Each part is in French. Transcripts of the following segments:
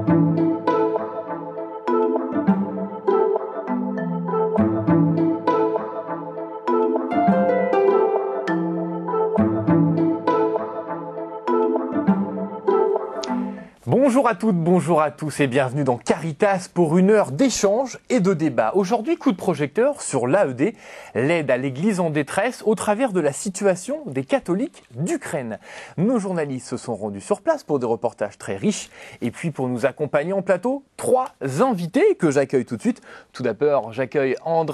Bonjour à toutes, bonjour à tous et bienvenue dans Caritas pour une heure d'échange et de débat. Aujourd'hui, coup de projecteur sur l'AED, l'aide à l'Église en détresse au travers de la situation des catholiques d'Ukraine. Nos journalistes se sont rendus sur place pour des reportages très riches et puis pour nous accompagner en plateau, trois invités que j'accueille tout de suite. Tout d'abord, j'accueille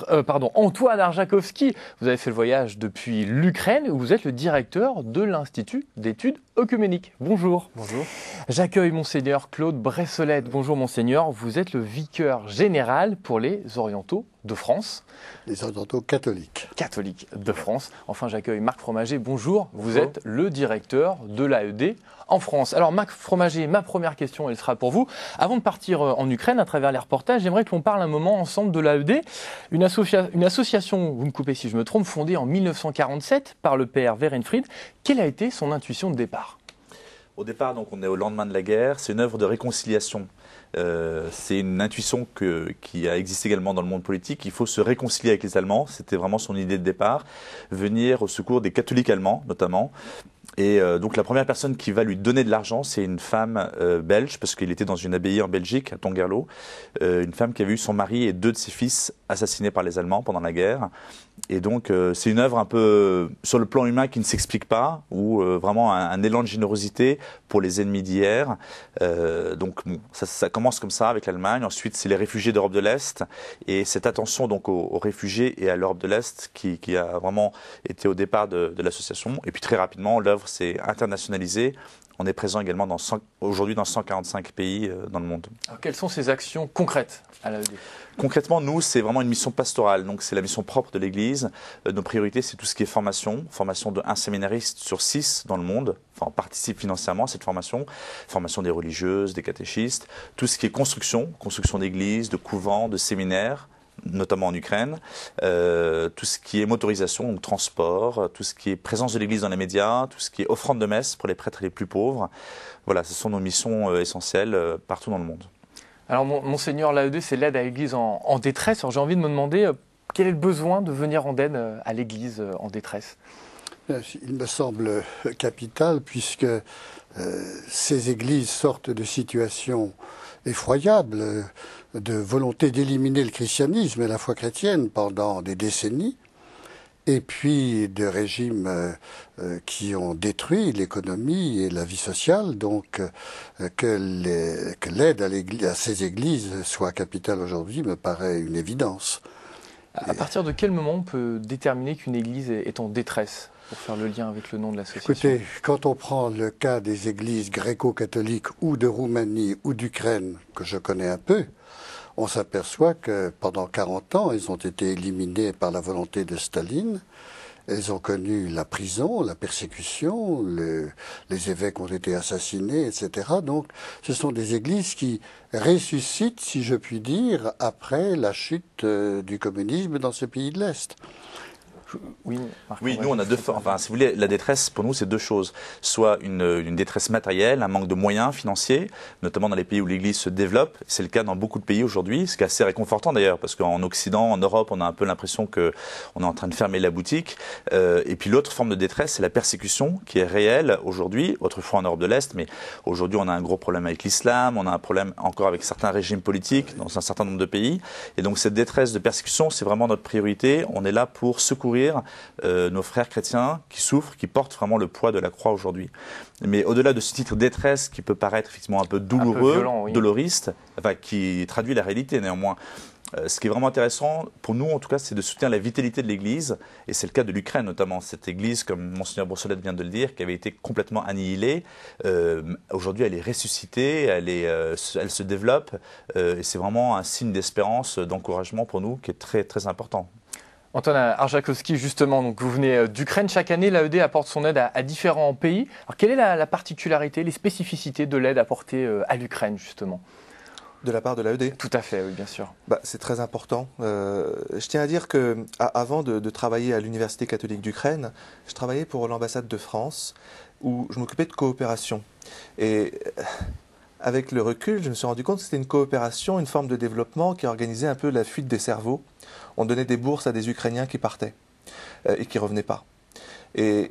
Antoine Arjakovski. Vous avez fait le voyage depuis l'Ukraine où vous êtes le directeur de l'Institut d'études œcuméniques. Bonjour. Bonjour. J'accueille Monseigneur Claude Bressolette. Bonjour Monseigneur, vous êtes le vicaire général pour les orientaux de France. Les orientaux catholiques. Catholiques de France. Enfin, j'accueille Marc Fromager. Bonjour, vous êtes le directeur de l'AED en France. Alors Marc Fromager, ma première question, elle sera pour vous. Avant de partir en Ukraine, à travers les reportages, j'aimerais que l'on parle un moment ensemble de l'AED, une association, vous me coupez si je me trompe, fondée en 1947 par le père Werenfried. Quelle a été son intuition de départ ? Au départ, donc, on est au lendemain de la guerre. C'est une œuvre de réconciliation. C'est une intuition qui a existé également dans le monde politique. Il faut se réconcilier avec les Allemands. C'était vraiment son idée de départ. Venir au secours des catholiques allemands, notamment. Et donc la première personne qui va lui donner de l'argent, c'est une femme belge, parce qu'il était dans une abbaye en Belgique, à Tongerlo. Une femme qui avait eu son mari et deux de ses fils assassinés par les Allemands pendant la guerre. Et donc c'est une œuvre un peu sur le plan humain qui ne s'explique pas, ou vraiment un élan de générosité pour les ennemis d'hier. Donc bon, ça commence comme ça avec l'Allemagne. Ensuite c'est les réfugiés d'Europe de l'Est et cette attention donc aux réfugiés et à l'Europe de l'Est qui a vraiment été au départ de l'association. Et puis très rapidement l'œuvre s'est internationalisée. On est présent également aujourd'hui dans 145 pays dans le monde. Alors, quelles sont ces actions concrètes à l'AED ? Concrètement, nous, c'est vraiment une mission pastorale. Donc, c'est la mission propre de l'Église. Nos priorités, c'est tout ce qui est formation de 1 séminariste sur 6 dans le monde. Enfin, on participe financièrement à cette formation. Formation des religieuses, des catéchistes. Tout ce qui est construction d'églises, de couvents, de séminaires, notamment en Ukraine, tout ce qui est motorisation, donc transport, tout ce qui est présence de l'Église dans les médias, tout ce qui est offrande de messe pour les prêtres les plus pauvres. Voilà, ce sont nos missions essentielles partout dans le monde. Alors, Monseigneur, l'AED, c'est l'aide à l'Église en détresse. Alors, j'ai envie de me demander, quel est le besoin de venir en aide à l'Église en détresse ? Il me semble capital, puisque ces églises sortent de situations effroyables, de volonté d'éliminer le christianisme et la foi chrétienne pendant des décennies, et puis de régimes qui ont détruit l'économie et la vie sociale. Donc que l'aide à ces églises soit capitale aujourd'hui me paraît une évidence. À partir de quel moment on peut déterminer qu'une église est en détresse, pour faire le lien avec le nom de l'association ? Écoutez, quand on prend le cas des églises gréco-catholiques ou de Roumanie ou d'Ukraine, que je connais un peu, on s'aperçoit que pendant 40 ans, elles ont été éliminées par la volonté de Staline. Elles ont connu la prison, la persécution, les évêques ont été assassinés, etc. Donc, ce sont des églises qui ressuscitent, si je puis dire, après la chute du communisme dans ces pays de l'Est. Oui, nous on a deux formes. Enfin, si vous voulez, la détresse pour nous c'est deux choses. Soit une détresse matérielle, un manque de moyens financiers, notamment dans les pays où l'Église se développe. C'est le cas dans beaucoup de pays aujourd'hui, ce qui est assez réconfortant d'ailleurs, parce qu'en Occident, en Europe, on a un peu l'impression que on est en train de fermer la boutique. Et puis l'autre forme de détresse, c'est la persécution qui est réelle aujourd'hui. Autrefois en Europe de l'Est, mais aujourd'hui on a un gros problème avec l'islam, on a un problème encore avec certains régimes politiques dans un certain nombre de pays. Et donc cette détresse de persécution, c'est vraiment notre priorité. On est là pour secourir nos frères chrétiens qui souffrent, qui portent vraiment le poids de la croix aujourd'hui. Mais au-delà de ce titre détresse qui peut paraître effectivement un peu douloureux, un peu violent, oui, doloriste, enfin, qui traduit la réalité néanmoins, ce qui est vraiment intéressant pour nous en tout cas, c'est de soutenir la vitalité de l'Église, et c'est le cas de l'Ukraine notamment. Cette Église, comme Monseigneur Bressolette vient de le dire, qui avait été complètement annihilée, aujourd'hui elle est ressuscitée, elle se développe, et c'est vraiment un signe d'espérance, d'encouragement pour nous qui est très très important. Antoine Arjakovski, justement, donc vous venez d'Ukraine. Chaque année, l'AED apporte son aide à différents pays. Alors, quelle est la particularité, les spécificités de l'aide apportée à l'Ukraine, justement ? De la part de l'AED ? Tout à fait, oui, bien sûr. C'est très important. Je tiens à dire qu'avant de travailler à l'Université catholique d'Ukraine, je travaillais pour l'ambassade de France, où je m'occupais de coopération. Et avec le recul, je me suis rendu compte que c'était une coopération, une forme de développement qui organisait un peu la fuite des cerveaux. On donnait des bourses à des Ukrainiens qui partaient et qui ne revenaient pas. Et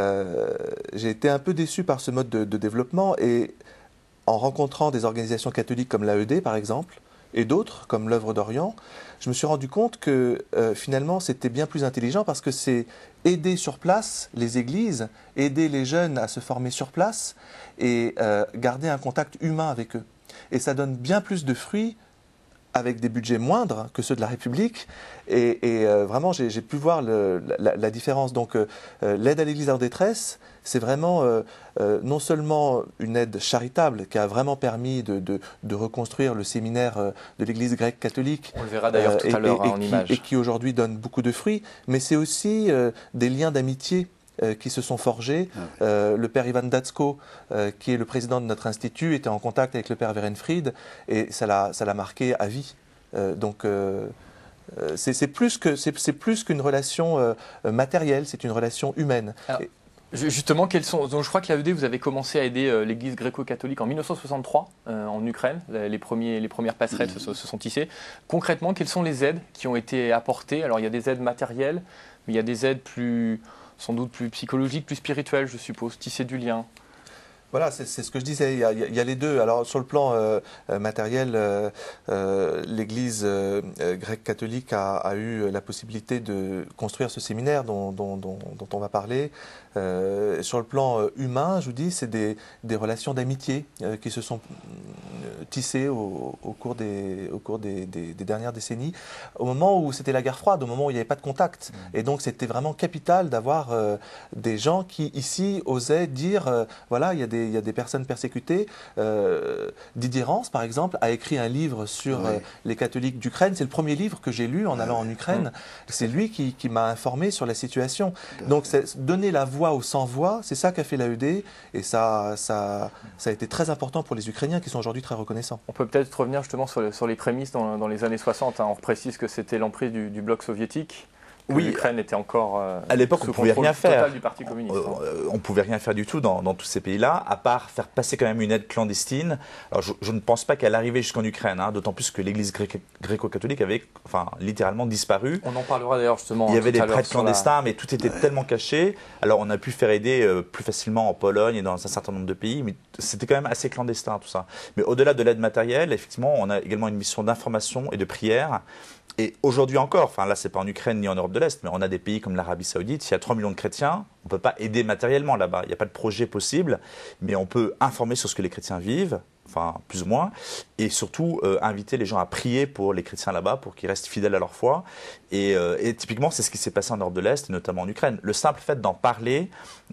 j'ai été un peu déçu par ce mode de développement, et en rencontrant des organisations catholiques comme l'AED par exemple, et d'autres comme l'Œuvre d'Orient, je me suis rendu compte que finalement c'était bien plus intelligent, parce que c'est aider sur place les églises, aider les jeunes à se former sur place et garder un contact humain avec eux. Et ça donne bien plus de fruits avec des budgets moindres que ceux de la République, et vraiment j'ai pu voir la différence. Donc l'aide à l'Église en détresse, c'est vraiment non seulement une aide charitable qui a vraiment permis de reconstruire le séminaire de l'Église grecque catholique. On le verra d'ailleurs tout à l'heure en image. Et qui aujourd'hui donne beaucoup de fruits, mais c'est aussi des liens d'amitié qui se sont forgés. Le père Ivan Datsko, qui est le président de notre institut, était en contact avec le père Werenfried, et ça l'a marqué à vie. Donc c'est plus qu'une relation matérielle, c'est une relation humaine. Alors, justement, donc je crois que l'AED, vous avez commencé à aider l'Église gréco-catholique en 1963 en Ukraine. Les premières passerelles se sont tissées. Concrètement, quelles sont les aides qui ont été apportées? Alors il y a des aides matérielles, mais il y a des aides sans doute plus psychologiques, plus spirituelles, je suppose, tisser du lien. Voilà, c'est ce que je disais, il y a les deux. Alors sur le plan matériel, l'Église grecque catholique a eu la possibilité de construire ce séminaire dont on va parler. Sur le plan humain, je vous dis, c'est des relations d'amitié qui se sont tissées au cours des dernières décennies, au moment où c'était la guerre froide, au moment où il n'y avait pas de contact. Et donc c'était vraiment capital d'avoir des gens qui ici osaient dire, voilà, il y a des personnes persécutées. Didier Rance, par exemple, a écrit un livre sur les catholiques d'Ukraine. C'est le premier livre que j'ai lu en allant en Ukraine. C'est lui qui m'a informé sur la situation. Donc donner la voix aux sans-voix, c'est ça qu'a fait l'AED, et ça a été très important pour les Ukrainiens qui sont aujourd'hui très reconnaissants. On peut peut-être revenir justement sur les prémices dans les années 60. On précise que c'était l'emprise du bloc soviétique. Oui, l'Ukraine était encore à l'époque, on ne pouvait rien faire. Du Parti communiste. On ne pouvait rien faire du tout dans tous ces pays-là, à part faire passer quand même une aide clandestine. Alors, je ne pense pas qu'elle arrivait jusqu'en Ukraine, d'autant plus que l'Église gréco-catholique avait littéralement disparu. On en parlera d'ailleurs justement. Il y avait des prêtres clandestins, mais tout était tellement caché. Alors, on a pu faire aider plus facilement en Pologne et dans un certain nombre de pays, mais c'était quand même assez clandestin tout ça. Mais au-delà de l'aide matérielle, effectivement, on a également une mission d'information et de prière. Et aujourd'hui encore, là c'est pas en Ukraine ni en Europe de l'Est, mais on a des pays comme l'Arabie Saoudite, il y a 3 millions de chrétiens, on ne peut pas aider matériellement là-bas, il n'y a pas de projet possible, mais on peut informer sur ce que les chrétiens vivent, plus ou moins, et surtout inviter les gens à prier pour les chrétiens là-bas, pour qu'ils restent fidèles à leur foi. Et typiquement, c'est ce qui s'est passé en Europe de l'Est, et notamment en Ukraine. Le simple fait d'en parler,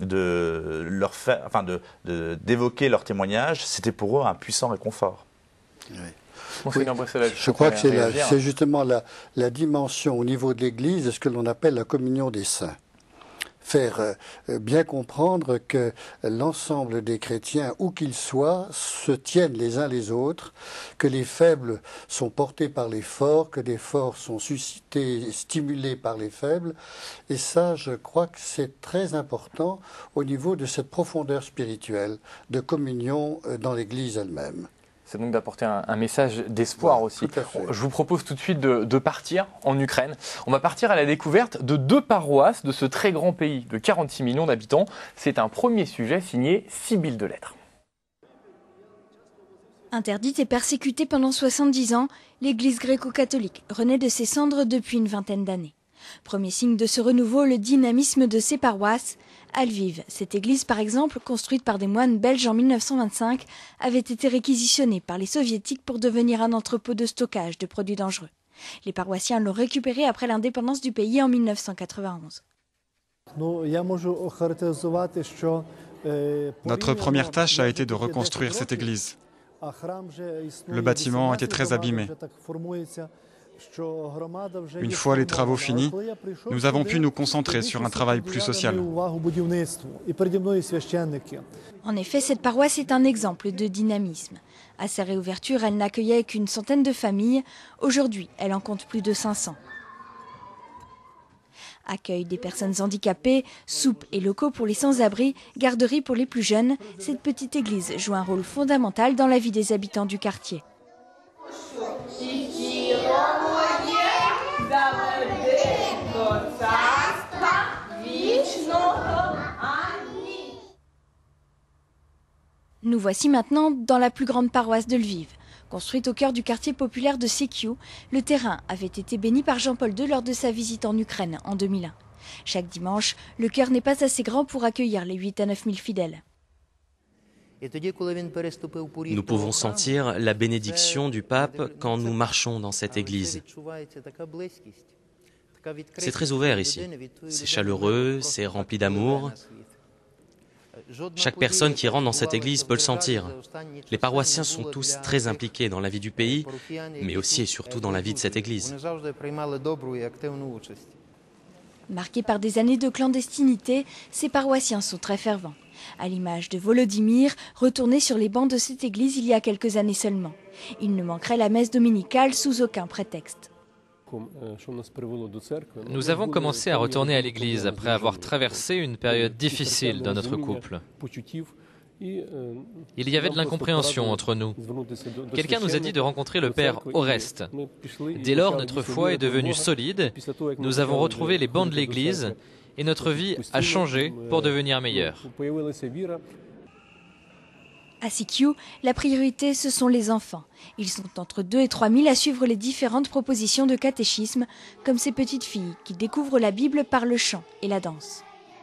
d'évoquer leur témoignage, c'était pour eux un puissant réconfort. Oui. Oui, je crois que c'est justement la dimension au niveau de l'Église de ce que l'on appelle la communion des saints. Faire bien comprendre que l'ensemble des chrétiens, où qu'ils soient, se tiennent les uns les autres, que les faibles sont portés par les forts, que les forts sont suscités, stimulés par les faibles. Et ça, je crois que c'est très important au niveau de cette profondeur spirituelle de communion dans l'Église elle-même. C'est donc d'apporter un message d'espoir aussi. Je vous propose tout de suite de partir en Ukraine. On va partir à la découverte de 2 paroisses de ce très grand pays de 46 millions d'habitants. C'est un premier sujet signé Sibylle Delettre. Interdite et persécutée pendant 70 ans, l'Église gréco-catholique renaît de ses cendres depuis une vingtaine d'années. Premier signe de ce renouveau, le dynamisme de ses paroisses. À Lviv, cette église par exemple, construite par des moines belges en 1925, avait été réquisitionnée par les soviétiques pour devenir un entrepôt de stockage de produits dangereux. Les paroissiens l'ont récupérée après l'indépendance du pays en 1991. Notre première tâche a été de reconstruire cette église. Le bâtiment était très abîmé. Une fois les travaux finis, nous avons pu nous concentrer sur un travail plus social. En effet, cette paroisse est un exemple de dynamisme. À sa réouverture, elle n'accueillait qu'une centaine de familles. Aujourd'hui, elle en compte plus de 500. Accueil des personnes handicapées, soupes et locaux pour les sans-abri, garderies pour les plus jeunes, cette petite église joue un rôle fondamental dans la vie des habitants du quartier. Nous voici maintenant dans la plus grande paroisse de Lviv. Construite au cœur du quartier populaire de Sekiou, le terrain avait été béni par Jean-Paul II lors de sa visite en Ukraine en 2001. Chaque dimanche, le chœur n'est pas assez grand pour accueillir les 8 à 9 000 fidèles. Nous pouvons sentir la bénédiction du pape quand nous marchons dans cette église. C'est très ouvert ici, c'est chaleureux, c'est rempli d'amour. Chaque personne qui rentre dans cette église peut le sentir. Les paroissiens sont tous très impliqués dans la vie du pays, mais aussi et surtout dans la vie de cette église. Marqués par des années de clandestinité, ces paroissiens sont très fervents. À l'image de Volodymyr, retourné sur les bancs de cette église il y a quelques années seulement. Il ne manquerait la messe dominicale sous aucun prétexte. Nous avons commencé à retourner à l'église après avoir traversé une période difficile dans notre couple. Il y avait de l'incompréhension entre nous. Quelqu'un nous a dit de rencontrer le père Oreste. Dès lors, notre foi est devenue solide, nous avons retrouvé les bancs de l'église et notre vie a changé pour devenir meilleure. À Sekiou, la priorité, ce sont les enfants. Ils sont entre 2 et 3 000 à suivre les différentes propositions de catéchisme, comme ces petites filles qui découvrent la Bible par le chant et la danse.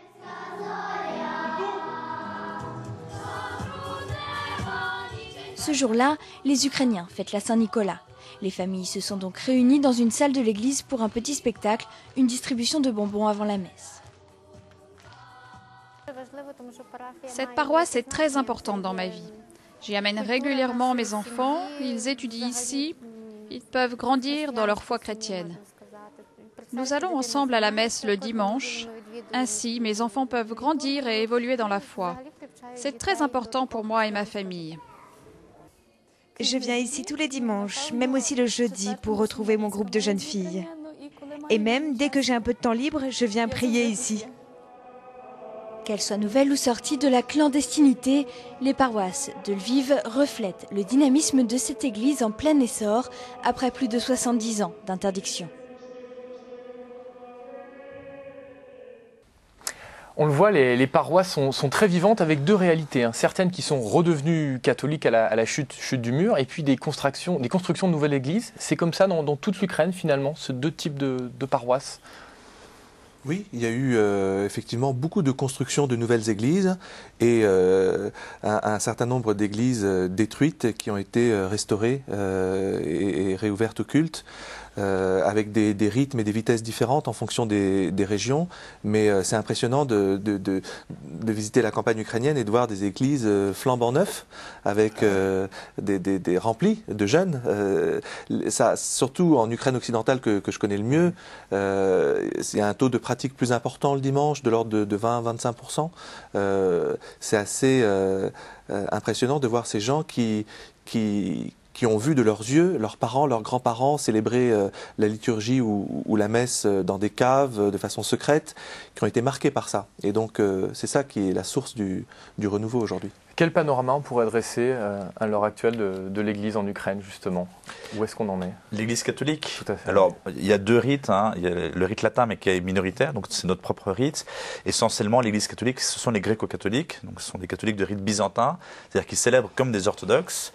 Ce jour-là, les Ukrainiens fêtent la Saint-Nicolas. Les familles se sont donc réunies dans une salle de l'église pour un petit spectacle, une distribution de bonbons avant la messe. Cette paroisse est très importante dans ma vie. J'y amène régulièrement mes enfants, ils étudient ici, ils peuvent grandir dans leur foi chrétienne. Nous allons ensemble à la messe le dimanche, ainsi mes enfants peuvent grandir et évoluer dans la foi. C'est très important pour moi et ma famille. Je viens ici tous les dimanches, même aussi le jeudi, pour retrouver mon groupe de jeunes filles. Et même, dès que j'ai un peu de temps libre, je viens prier ici. Qu'elles soient nouvelles ou sorties de la clandestinité, les paroisses de Lviv reflètent le dynamisme de cette église en plein essor après plus de 70 ans d'interdiction. On le voit, les paroisses sont très vivantes avec deux réalités. Certaines qui sont redevenues catholiques à la chute du mur et puis des constructions de nouvelles églises. C'est comme ça dans toute l'Ukraine finalement, ces deux types de paroisses. Oui, il y a eu effectivement beaucoup de constructions de nouvelles églises et un certain nombre d'églises détruites qui ont été restaurées et réouvertes au culte. Avec des rythmes et des vitesses différentes en fonction des régions, mais c'est impressionnant de visiter la campagne ukrainienne et de voir des églises flambant neuves avec des remplis de jeunes. Ça, surtout en Ukraine occidentale que je connais le mieux, il y a un taux de pratique plus important le dimanche, de l'ordre de 20-25%. C'est assez impressionnant de voir ces gens qui ont vu de leurs yeux leurs parents, leurs grands-parents célébrer la liturgie ou la messe dans des caves de façon secrète, qui ont été marqués par ça. Et donc c'est ça qui est la source du renouveau aujourd'hui. Quel panorama on pourrait dresser à l'heure actuelle de l'Église en Ukraine, justement? Où est-ce qu'on en est? L'Église catholique? Tout à fait. Alors, il y a deux rites. Il y a le rite latin, mais qui est minoritaire, donc c'est notre propre rite. Essentiellement, l'Église catholique, ce sont les gréco-catholiques, donc ce sont des catholiques de rite byzantin, c'est-à-dire qu'ils célèbrent comme des orthodoxes.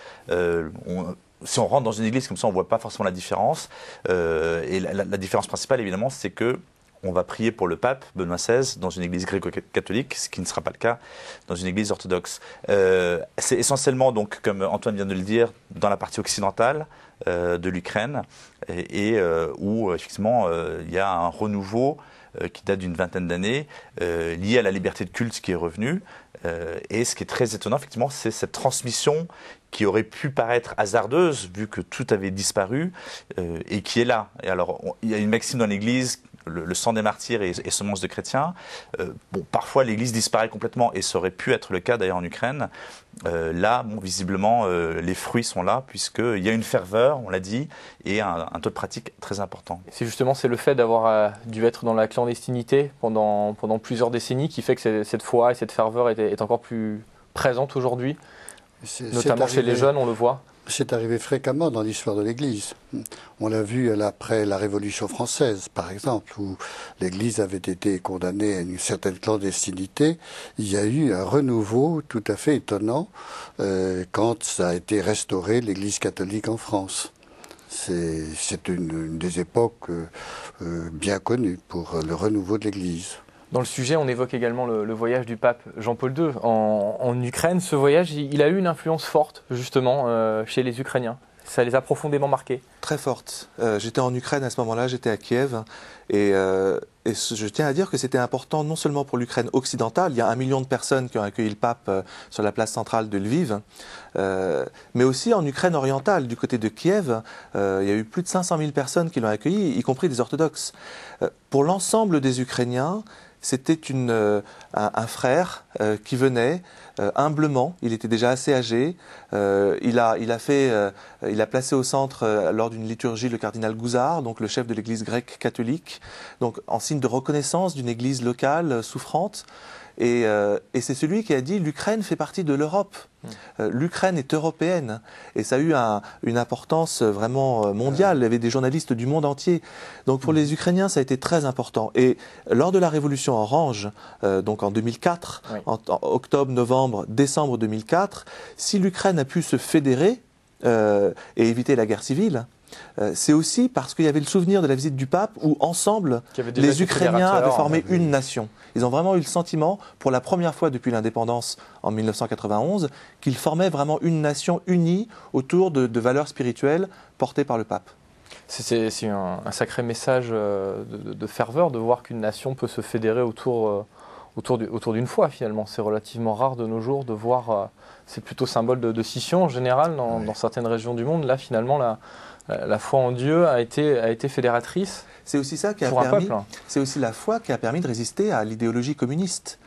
Si on rentre dans une église comme ça, on ne voit pas forcément la différence. Et la différence principale, évidemment, c'est que on va prier pour le pape Benoît XVI dans une église gréco-catholique, ce qui ne sera pas le cas dans une église orthodoxe. C'est essentiellement, donc, comme Antoine vient de le dire, dans la partie occidentale de l'Ukraine, et où, effectivement, il y a un renouveau qui date d'une vingtaine d'années, lié à la liberté de culte qui est revenue. Et ce qui est très étonnant, effectivement, c'est cette transmission qui aurait pu paraître hasardeuse, vu que tout avait disparu, et qui est là. Et alors, il y a une maxime dans l'Église le sang des martyrs et semences de chrétiens. Bon, parfois l'Église disparaît complètement, et ça aurait pu être le cas d'ailleurs en Ukraine. Là, bon, visiblement, les fruits sont là, puisqu'il y a une ferveur, on l'a dit, et un taux de pratique très important. C'est le fait d'avoir dû être dans la clandestinité pendant plusieurs décennies qui fait que cette foi et cette ferveur est encore plus présente aujourd'hui, notamment chez les jeunes, on le voit. C'est arrivé fréquemment dans l'histoire de l'Église. On l'a vu après la Révolution française, par exemple, où l'Église avait été condamnée à une certaine clandestinité. Il y a eu un renouveau tout à fait étonnant quand ça a été restauré, l'Église catholique en France. C'est une des époques bien connues pour le renouveau de l'Église. Dans le sujet, on évoque également le voyage du pape Jean-Paul II en Ukraine. Ce voyage, il a eu une influence forte, justement, chez les Ukrainiens. Ça les a profondément marqués. Très forte. J'étais en Ukraine à ce moment-là, j'étais à Kiev. Et je tiens à dire que c'était important non seulement pour l'Ukraine occidentale, il y a 1 million de personnes qui ont accueilli le pape sur la place centrale de Lviv, mais aussi en Ukraine orientale, du côté de Kiev, il y a eu plus de 500 000 personnes qui l'ont accueilli, y compris des orthodoxes. Pour l'ensemble des Ukrainiens, c'était un frère qui venait humblement. Il était déjà assez âgé. Il a placé au centre lors d'une liturgie le cardinal Gouzard, donc le chef de l'Église grecque catholique, donc en signe de reconnaissance d'une Église locale souffrante. Et c'est celui qui a dit l'Ukraine fait partie de l'Europe. L'Ukraine est européenne. Et ça a eu une importance vraiment mondiale. Il y avait des journalistes du monde entier. Donc pour les Ukrainiens, ça a été très important. Et lors de la révolution orange, donc en 2004, oui. en octobre, novembre, décembre 2004, si l'Ukraine a pu se fédérer et éviter la guerre civile, c'est aussi parce qu'il y avait le souvenir de la visite du pape où, ensemble, les Ukrainiens avaient formé une nation. Ils ont vraiment eu le sentiment, pour la première fois depuis l'indépendance en 1991, qu'ils formaient vraiment une nation unie autour de valeurs spirituelles portées par le pape. C'est un sacré message de ferveur de voir qu'une nation peut se fédérer autour d'une foi, finalement. C'est relativement rare de nos jours de voir... c'est plutôt symbole de scission, en général, dans certaines régions du monde. Là, finalement, la foi en Dieu a été fédératrice. C'est aussi ça qui a permis. C'est aussi la foi qui a permis de résister à l'idéologie communiste.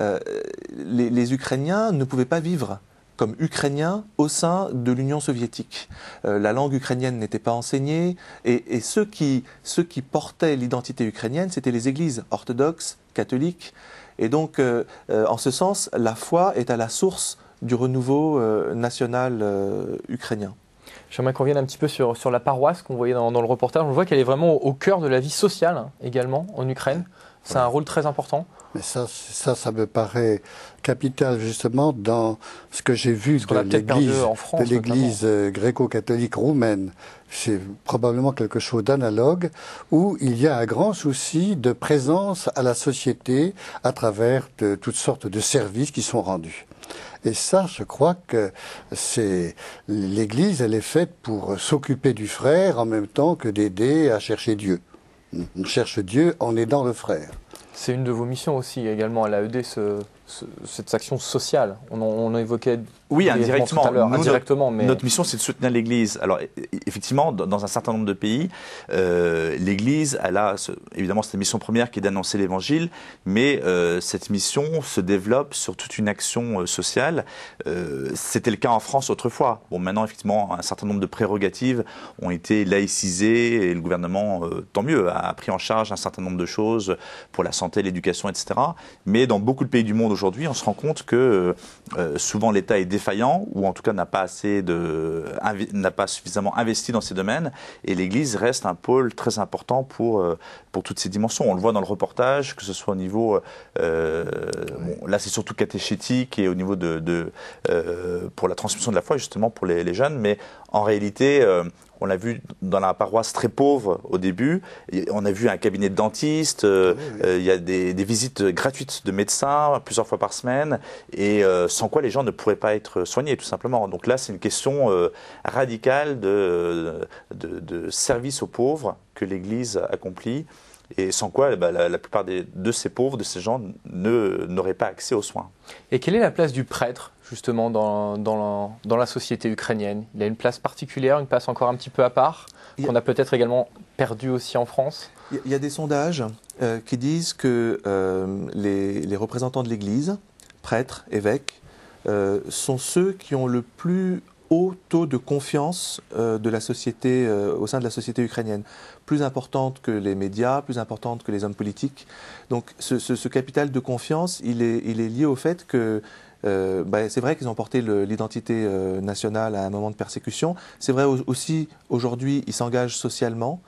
Les Ukrainiens ne pouvaient pas vivre comme Ukrainiens au sein de l'Union soviétique. La langue ukrainienne n'était pas enseignée et ceux qui portaient l'identité ukrainienne, c'était les églises orthodoxes, catholiques. Et donc, en ce sens, la foi est à la source du renouveau national ukrainien. J'aimerais qu'on revienne un petit peu sur la paroisse qu'on voyait dans le reportage. On voit qu'elle est vraiment au cœur de la vie sociale, également, en Ukraine. C'est un rôle très important. Mais ça me paraît capital, justement, dans ce que j'ai vu de l'Église gréco-catholique roumaine. C'est probablement quelque chose d'analogue, où il y a un grand souci de présence à la société à travers toutes sortes de services qui sont rendus. Et ça, je crois que l'Église, elle est faite pour s'occuper du frère en même temps que d'aider à chercher Dieu. On cherche Dieu en aidant le frère. C'est une de vos missions aussi, également, à l'AED, cette action sociale. On évoquait indirectement tout à l'heure, mais... Notre mission, c'est de soutenir l'Église. Alors, effectivement, dans un certain nombre de pays, l'Église, elle a évidemment cette mission première qui est d'annoncer l'Évangile, mais cette mission se développe sur toute une action sociale. C'était le cas en France autrefois. Bon, maintenant, effectivement, un certain nombre de prérogatives ont été laïcisées et le gouvernement, tant mieux, a pris en charge un certain nombre de choses pour la santé, l'éducation, etc. Mais dans beaucoup de pays du monde aujourd'hui, on se rend compte que souvent l'État est défaillant ou en tout cas n'a pas suffisamment investi dans ces domaines et l'Église reste un pôle très important pour toutes ces dimensions. On le voit dans le reportage, que ce soit au niveau, là c'est surtout catéchétique et au niveau pour la transmission de la foi justement pour les jeunes, mais en réalité on l'a vu dans la paroisse très pauvre au début. On a vu un cabinet de dentiste. Il y a des visites gratuites de médecins plusieurs fois par semaine, et sans quoi les gens ne pourraient pas être soignés, tout simplement. Donc là, c'est une question radicale de service aux pauvres que l'Église accomplit, et sans quoi la plupart de ces pauvres, de ces gens, n'auraient pas accès aux soins. Et quelle est la place du prêtre justement dans la société ukrainienne? Il a une place particulière, une place encore un petit peu à part, qu'on n'a peut-être également perdu aussi en France? Il y a des sondages qui disent que les représentants de l'Église, prêtres, évêques, sont ceux qui ont le plus haut taux de confiance de la société, au sein de la société ukrainienne, plus importante que les médias, plus importante que les hommes politiques. Donc ce capital de confiance, il est lié au fait que c'est vrai qu'ils ont porté l'identité nationale à un moment de persécution. C'est vrai aussi, aujourd'hui, ils s'engagent socialement.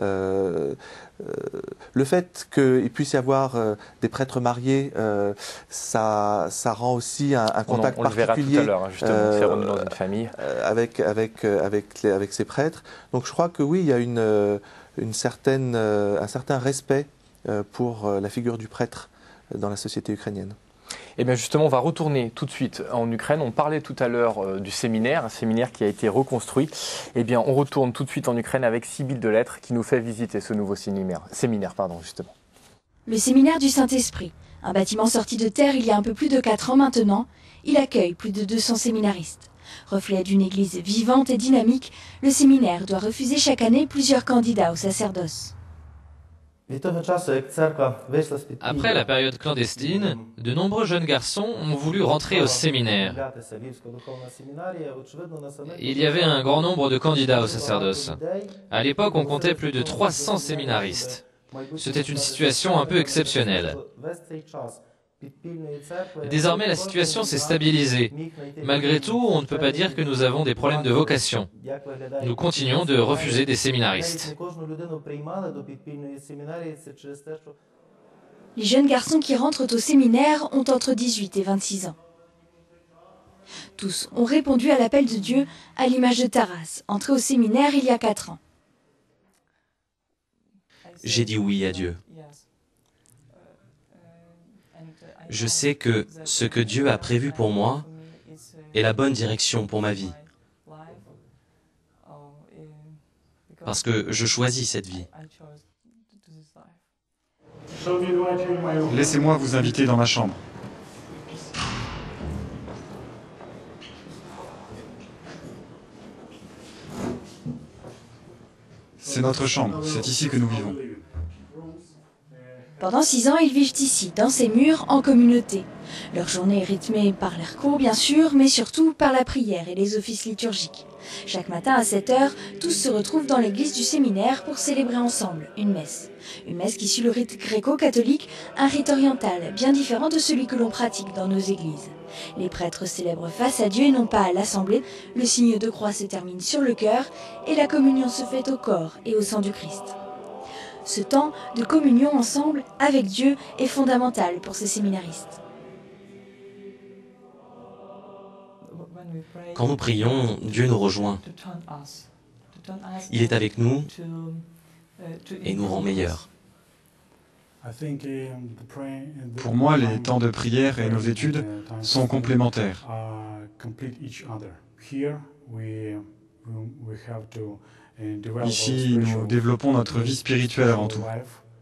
Le fait qu'il puisse y avoir des prêtres mariés, ça rend aussi un contact particulier. On le verra tout à l'heure, justement, c'est remis dans une famille. Avec ces prêtres. Donc je crois que oui, il y a un certain respect pour la figure du prêtre dans la société ukrainienne. Eh bien justement, on va retourner tout de suite en Ukraine. On parlait tout à l'heure du séminaire, un séminaire qui a été reconstruit. Eh bien, on retourne tout de suite en Ukraine avec Sybille Delettre qui nous fait visiter ce nouveau séminaire, justement. Le séminaire du Saint-Esprit, un bâtiment sorti de terre il y a un peu plus de 4 ans maintenant, il accueille plus de 200 séminaristes. Reflet d'une église vivante et dynamique, le séminaire doit refuser chaque année plusieurs candidats au sacerdoce. Après la période clandestine, de nombreux jeunes garçons ont voulu rentrer au séminaire. Il y avait un grand nombre de candidats au sacerdoce. À l'époque, on comptait plus de 300 séminaristes. C'était une situation un peu exceptionnelle. Désormais, la situation s'est stabilisée. Malgré tout, on ne peut pas dire que nous avons des problèmes de vocation. Nous continuons de refuser des séminaristes. Les jeunes garçons qui rentrent au séminaire ont entre 18 et 26 ans. Tous ont répondu à l'appel de Dieu à l'image de Taras, entré au séminaire il y a 4 ans. J'ai dit oui à Dieu. Je sais que ce que Dieu a prévu pour moi est la bonne direction pour ma vie. Parce que je choisis cette vie. Laissez-moi vous inviter dans ma chambre. C'est notre chambre, c'est ici que nous vivons. Pendant 6 ans, ils vivent ici, dans ces murs, en communauté. Leur journée est rythmée par l'air court, bien sûr, mais surtout par la prière et les offices liturgiques. Chaque matin à 7 h, tous se retrouvent dans l'église du séminaire pour célébrer ensemble une messe. Une messe qui suit le rite gréco-catholique, un rite oriental bien différent de celui que l'on pratique dans nos églises. Les prêtres célèbrent face à Dieu et non pas à l'assemblée. Le signe de croix se termine sur le cœur et la communion se fait au corps et au sang du Christ. Ce temps de communion ensemble avec Dieu est fondamental pour ces séminaristes. Quand nous prions, Dieu nous rejoint. Il est avec nous et nous rend meilleurs. Pour moi, les temps de prière et nos études sont complémentaires. Ici, nous développons notre vie spirituelle avant tout.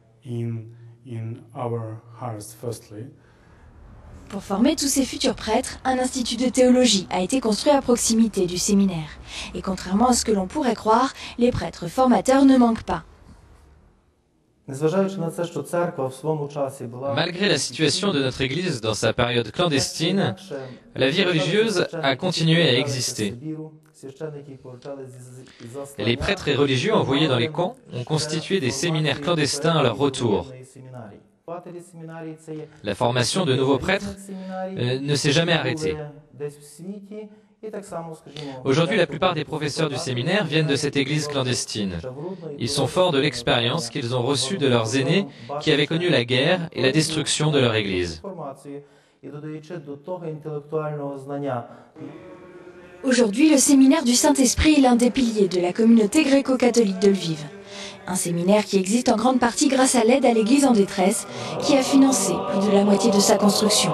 Pour former tous ces futurs prêtres, un institut de théologie a été construit à proximité du séminaire. Et contrairement à ce que l'on pourrait croire, les prêtres formateurs ne manquent pas. Malgré la situation de notre Église dans sa période clandestine, la vie religieuse a continué à exister. Les prêtres et religieux envoyés dans les camps ont constitué des séminaires clandestins à leur retour. La formation de nouveaux prêtres ne s'est jamais arrêtée. Aujourd'hui, la plupart des professeurs du séminaire viennent de cette église clandestine. Ils sont forts de l'expérience qu'ils ont reçue de leurs aînés qui avaient connu la guerre et la destruction de leur église. Aujourd'hui, le séminaire du Saint-Esprit est l'un des piliers de la communauté gréco-catholique de Lviv. Un séminaire qui existe en grande partie grâce à l'aide à l'Église en détresse, qui a financé plus de la moitié de sa construction.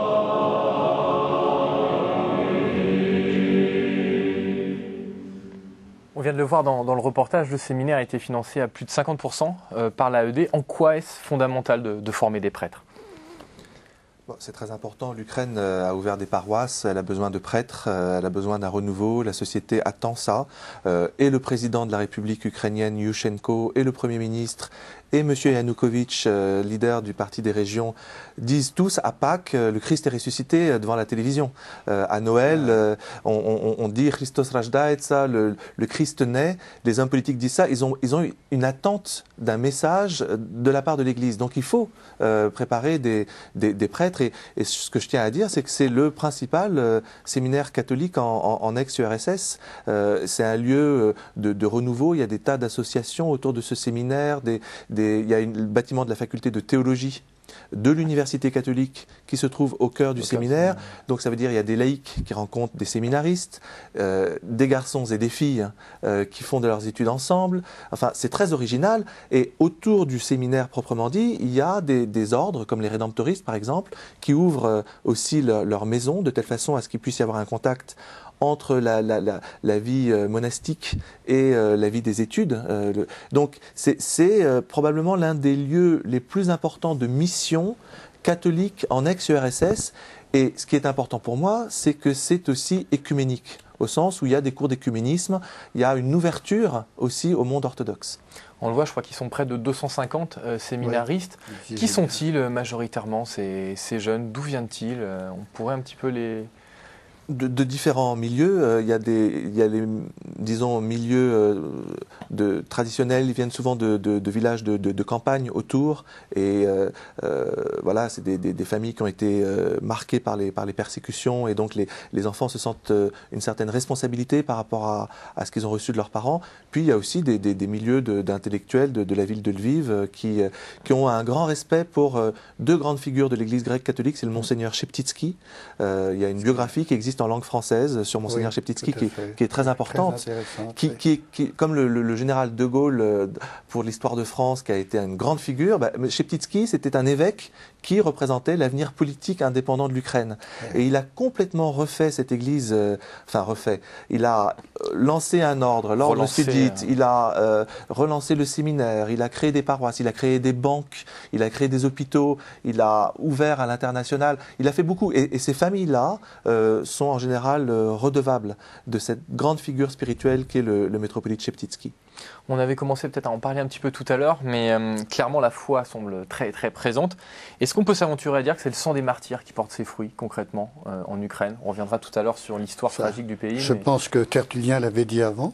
On vient de le voir dans le reportage, le séminaire a été financé à plus de 50% par l'AED. En quoi est-ce fondamental de former des prêtres ? C'est très important. L'Ukraine a ouvert des paroisses, elle a besoin de prêtres, elle a besoin d'un renouveau. La société attend ça. Et le président de la République ukrainienne, Yushchenko, et le Premier ministre, et M. Yanukovych, leader du Parti des régions, disent tous à Pâques, le Christ est ressuscité devant la télévision. À Noël, on dit Christos Rajdaetsa, le Christ naît. Les hommes politiques disent ça. Ils ont une attente d'un message de la part de l'Église. Donc il faut préparer des prêtres. Et ce que je tiens à dire, c'est que c'est le principal séminaire catholique en ex-URSS. C'est un lieu de renouveau. Il y a des tas d'associations autour de ce séminaire. Il y a le bâtiment de la faculté de théologie de l'université catholique qui se trouve au cœur du séminaire. Donc ça veut dire il y a des laïcs qui rencontrent des séminaristes, des garçons et des filles qui font de leurs études ensemble. Enfin, c'est très original. Et autour du séminaire proprement dit, il y a des ordres, comme les rédemptoristes par exemple, qui ouvrent aussi leur maison de telle façon à ce qu'il puisse y avoir un contact entre la vie monastique et la vie des études. Donc c'est probablement l'un des lieux les plus importants de mission catholique en ex-URSS. Et ce qui est important pour moi, c'est que c'est aussi écuménique, au sens où il y a des cours d'écuménisme, il y a une ouverture aussi au monde orthodoxe. On le voit, je crois qu'ils sont près de 250 séminaristes. Ouais. Qui sont-ils majoritairement, ces jeunes? D'où viennent-ils? On pourrait un petit peu les... De différents milieux. Il y a les, disons, milieux traditionnels. Ils viennent souvent de villages de campagne autour. Et voilà, c'est des familles qui ont été marquées par les persécutions. Et donc les enfants se sentent une certaine responsabilité par rapport à ce qu'ils ont reçu de leurs parents. Puis il y a aussi des milieux d'intellectuels de la ville de Lviv qui ont un grand respect pour deux grandes figures de l'église grecque catholique. C'est le monseigneur Sheptytsky. Il y a une biographie qui existe en langue française sur monseigneur Sheptytsky qui est très importante, qui comme le général de Gaulle pour l'histoire de France, qui a été une grande figure. Sheptytsky, c'était un évêque qui représentait l'avenir politique indépendant de l'Ukraine. Et il a complètement refait cette église, il a lancé un ordre, l'ordre sudite, il a relancé le séminaire, il a créé des paroisses, il a créé des banques, il a créé des hôpitaux, il a ouvert à l'international, il a fait beaucoup. Et ces familles-là sont en général redevables de cette grande figure spirituelle qu'est le métropolite Sheptytsky. On avait commencé peut-être à en parler un petit peu tout à l'heure, mais clairement la foi semble très très présente. Est-ce qu'on peut s'aventurer à dire que c'est le sang des martyrs qui porte ses fruits concrètement en Ukraine? On reviendra tout à l'heure sur l'histoire tragique du pays. Je pense que Tertullien l'avait dit avant,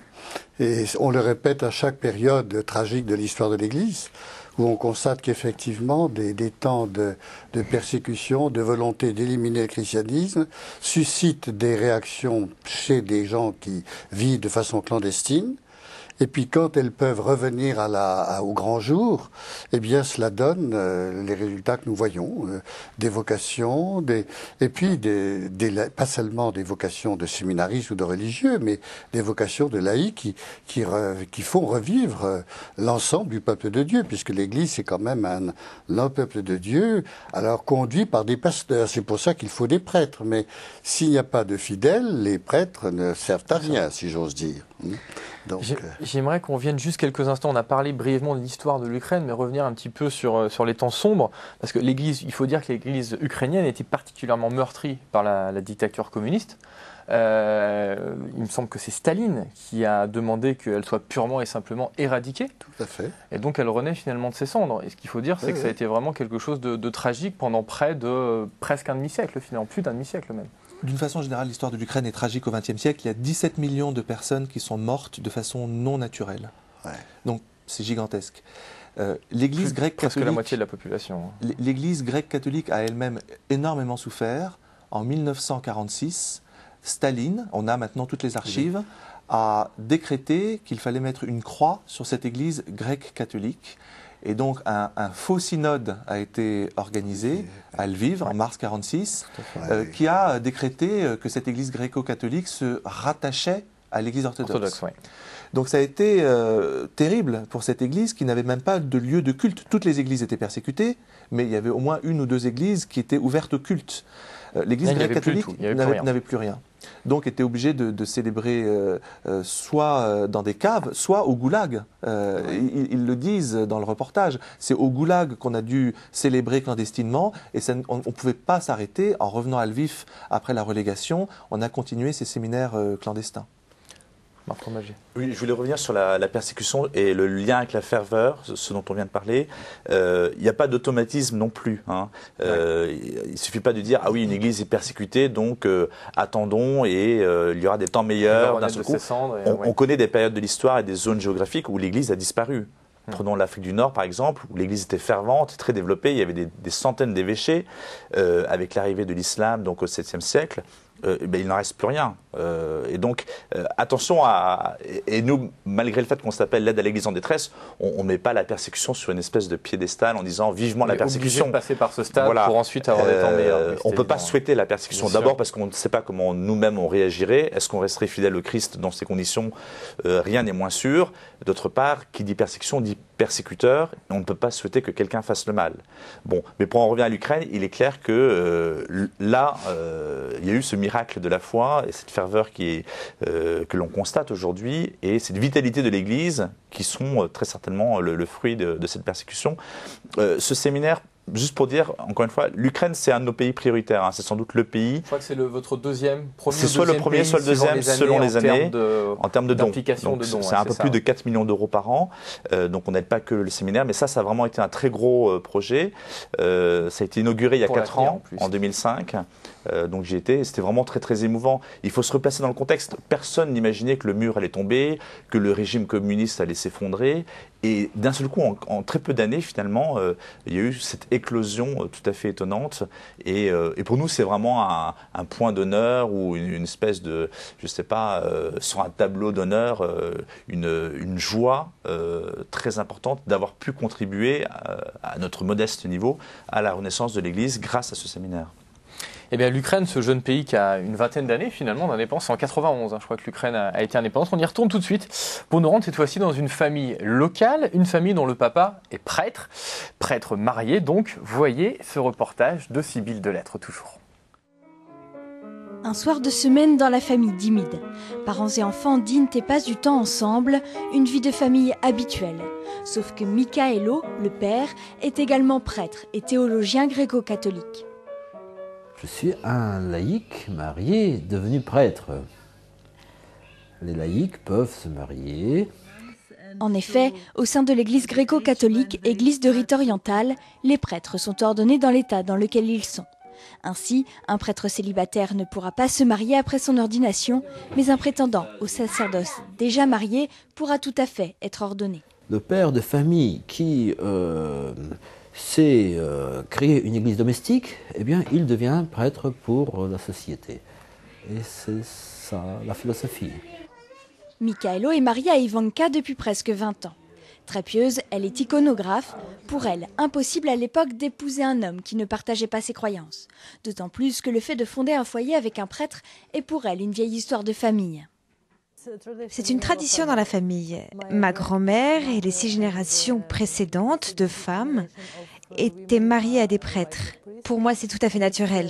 et on le répète à chaque période tragique de l'histoire de l'Église, où on constate qu'effectivement des temps de persécution, de volonté d'éliminer le christianisme, suscitent des réactions chez des gens qui vivent de façon clandestine. Et puis quand elles peuvent revenir au grand jour, eh bien cela donne les résultats que nous voyons, des vocations, et puis pas seulement des vocations de séminaristes ou de religieux, mais des vocations de laïcs qui font revivre l'ensemble du peuple de Dieu, puisque l'Église c'est quand même un peuple de Dieu, alors conduit par des pasteurs. C'est pour ça qu'il faut des prêtres, mais s'il n'y a pas de fidèles, les prêtres ne servent à rien, si j'ose dire. J'aimerais qu'on vienne juste quelques instants, on a parlé brièvement de l'histoire de l'Ukraine, mais revenir un petit peu sur les temps sombres, parce que l'Église, il faut dire que l'Église ukrainienne était particulièrement meurtrie par la dictature communiste. Il me semble que c'est Staline qui a demandé qu'elle soit purement et simplement éradiquée. Tout à fait. Et donc elle renaît finalement de ses cendres. Et ce qu'il faut dire, c'est que ça a été vraiment quelque chose de tragique pendant presque un demi-siècle, finalement, plus d'un demi-siècle même. D'une façon générale, l'histoire de l'Ukraine est tragique au XXe siècle. Il y a 17 millions de personnes qui sont mortes de façon non naturelle. Ouais. Donc c'est gigantesque. L'Église grecque presque catholique, la moitié de la population. L'Église grecque catholique a elle-même énormément souffert. En 1946, Staline, on a maintenant toutes les archives, a décrété qu'il fallait mettre une croix sur cette Église grecque catholique. Et donc un faux synode a été organisé à Lviv en mars 1946, qui a décrété que cette Église gréco-catholique se rattachait à l'Église orthodoxe. Donc ça a été terrible pour cette Église qui n'avait même pas de lieu de culte. Toutes les églises étaient persécutées, mais il y avait au moins une ou deux églises qui étaient ouvertes au culte. L'Église grecque catholique n'avait plus rien. donc étaient obligés de célébrer soit dans des caves, soit au goulag. Ils le disent dans le reportage. C'est au goulag qu'on a dû célébrer clandestinement et on ne pouvait pas s'arrêter. En revenant à Lviv après la relégation, on a continué ces séminaires clandestins. Oui, je voulais revenir sur la persécution et le lien avec la ferveur, ce dont on vient de parler. Il n'y a pas d'automatisme non plus. Hein. Il ne suffit pas de dire « Ah oui, une église est persécutée, donc attendons et il y aura des temps meilleurs d'un seul coup ». On connaît des périodes de l'histoire et des zones géographiques où l'église a disparu. Prenons l'Afrique du Nord, par exemple, où l'église était fervente, très développée. Il y avait des centaines d'évêchés. Avec l'arrivée de l'islam, donc au 7e siècle, il n'en reste plus rien. Et donc, attention à... Et nous, malgré le fait qu'on s'appelle l'aide à l'église en détresse, on ne met pas la persécution sur une espèce de piédestal en disant vivement la persécution. On est obligé de passer par ce stade pour ensuite avoir des temps meilleurs. On ne peut pas souhaiter la persécution. D'abord parce qu'on ne sait pas comment nous-mêmes on réagirait. Est-ce qu'on resterait fidèle au Christ dans ces conditions? Rien n'est moins sûr. D'autre part, qui dit persécution dit persécuteur. Et on ne peut pas souhaiter que quelqu'un fasse le mal. Bon, mais pour en revenir à l'Ukraine, il est clair que là, il y a eu ce miracle de la foi et cette ferveur que l'on constate aujourd'hui et cette vitalité de l'Église qui sont très certainement le fruit de cette persécution. Ce séminaire, juste pour dire, encore une fois, l'Ukraine, c'est un de nos pays prioritaires. Hein. C'est sans doute le pays. Je crois que c'est votre deuxième, premier. C'est soit le premier, soit le deuxième, selon les années, en termes de dons. C'est un peu plus de 4 millions d'euros par an. Donc on n'aide pas que le séminaire, mais ça a vraiment été un très gros projet. Ça a été inauguré il y a 4 ans, en 2005. Donc j'y étais, et c'était vraiment très très émouvant. Il faut se replacer dans le contexte. Personne n'imaginait que le mur allait tomber, que le régime communiste allait s'effondrer. Et d'un seul coup, en très peu d'années, finalement, il y a eu cette éclosion tout à fait étonnante. Et pour nous, c'est vraiment un point d'honneur ou une espèce de, je sais pas, sur un tableau d'honneur, une joie très importante d'avoir pu contribuer à notre modeste niveau à la renaissance de l'Église grâce à ce séminaire. Eh bien, l'Ukraine, ce jeune pays qui a une vingtaine d'années finalement d'indépendance, c'est en 91. Hein, je crois que l'Ukraine a été indépendante. On y retourne tout de suite pour nous rendre cette fois-ci dans une famille locale, une famille dont le papa est prêtre marié. Donc, voyez ce reportage de Sybille Delettre toujours. Un soir de semaine dans la famille Dimid. Parents et enfants dînent et passent du temps ensemble, une vie de famille habituelle. Sauf que Mikhailo, le père, est également prêtre et théologien gréco-catholique. Je suis un laïc marié devenu prêtre. Les laïcs peuvent se marier. En effet, au sein de l'église gréco-catholique, église de rite oriental, les prêtres sont ordonnés dans l'état dans lequel ils sont. Ainsi, un prêtre célibataire ne pourra pas se marier après son ordination, mais un prétendant au sacerdoce déjà marié pourra tout à fait être ordonné. Le père de famille qui c'est créer une église domestique, eh bien, il devient prêtre pour la société. Et c'est ça, la philosophie. Mikhailo est mariée à Ivanka depuis presque 20 ans. Très pieuse, elle est iconographe. Pour elle, impossible à l'époque d'épouser un homme qui ne partageait pas ses croyances. D'autant plus que le fait de fonder un foyer avec un prêtre est pour elle une vieille histoire de famille. C'est une tradition dans la famille. Ma grand-mère et les 6 générations précédentes de femmes étaient mariées à des prêtres. Pour moi, c'est tout à fait naturel.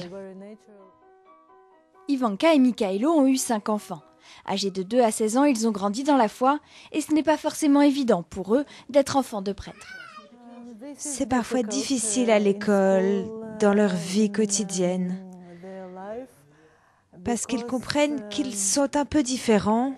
Ivanka et Mikhailo ont eu 5 enfants. Âgés de 2 à 16 ans, ils ont grandi dans la foi et ce n'est pas forcément évident pour eux d'être enfants de prêtres. C'est parfois difficile à l'école, dans leur vie quotidienne. Parce qu'ils comprennent qu'ils sont un peu différents.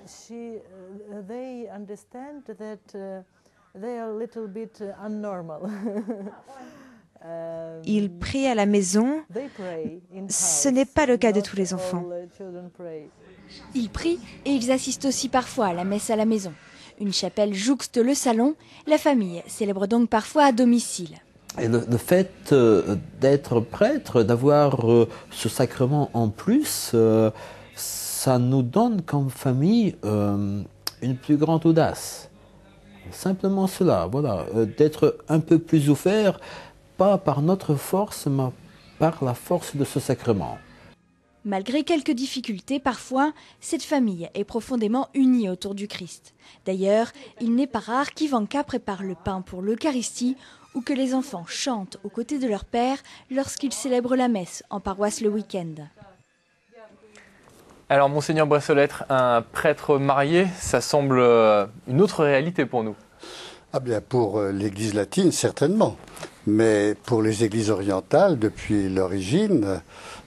Ils prient à la maison. Ce n'est pas le cas de tous les enfants. Ils prient et ils assistent aussi parfois à la messe à la maison. Une chapelle jouxte le salon. La famille célèbre donc parfois à domicile. Et le fait d'être prêtre, d'avoir ce sacrement en plus, ça nous donne comme famille une plus grande audace. Simplement cela, voilà, d'être un peu plus ouvert, pas par notre force, mais par la force de ce sacrement. Malgré quelques difficultés, parfois, cette famille est profondément unie autour du Christ. D'ailleurs, il n'est pas rare qu'Ivanka prépare le pain pour l'Eucharistie ou que les enfants chantent aux côtés de leur père lorsqu'ils célèbrent la messe en paroisse le week-end. Alors, Monseigneur Bressot-Lettres, un prêtre marié, ça semble une autre réalité pour nous. Ah bien, pour l'Église latine, certainement. Mais pour les Églises orientales, depuis l'origine,